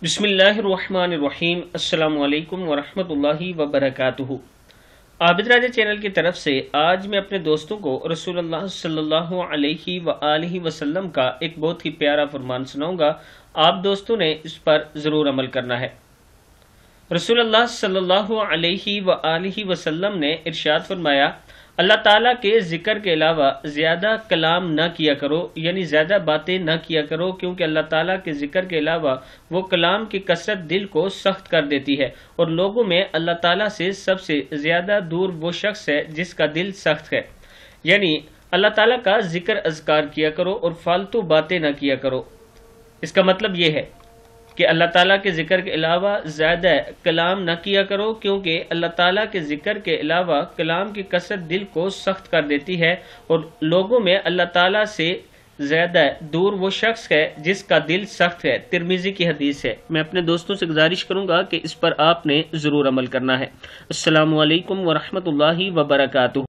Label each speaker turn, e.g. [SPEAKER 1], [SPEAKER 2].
[SPEAKER 1] بسم اللہ الرحمن الرحیم۔ السلام علیکم ورحمۃ اللہ وبرکاتہ۔ عابد راجہ چینل کی طرف سے آج میں اپنے دوستوں کو رسول اللہ صلی اللہ علیہ وآلہ وسلم کا ایک بہت ہی پیارا فرمان سناؤں گا۔ آپ دوستوں نے اس پر ضرور عمل کرنا ہے۔ رسول اللہ صلی اللہ علیہ وآلہ وسلم نے ارشاد فرمایا، اللہ تعالیٰ کے ذکر کے علاوہ زیادہ کلام نہ کیا کرو، یعنی زیادہ باتیں نہ کیا کرو، کیونکہ اللہ تعالیٰ کے ذکر کے علاوہ وہ کلام کی کثرت دل کو سخت کر دیتی ہے، اور لوگوں میں اللہ تعالیٰ سے سب سے زیادہ دور وہ شخص ہے جس کا دل سخت ہے۔ یعنی اللہ تعالیٰ کا ذکر اذکار کیا کرو اور فالتو باتیں نہ کیا کرو۔ اس کا مطلب یہ ہے کہ اللہ تعالیٰ کے ذکر کے علاوہ زیادہ کلام نہ کیا کرو، کیونکہ اللہ تعالیٰ کے ذکر کے علاوہ کلام کی کثرت دل کو سخت کر دیتی ہے، اور لوگوں میں اللہ تعالیٰ سے زیادہ دور وہ شخص ہے جس کا دل سخت ہے۔ ترمذی کی حدیث ہے۔ میں اپنے دوستوں سے گزارش کروں گا کہ اس پر آپ نے ضرور عمل کرنا ہے۔ السلام علیکم ورحمۃ اللہ وبرکاتہ۔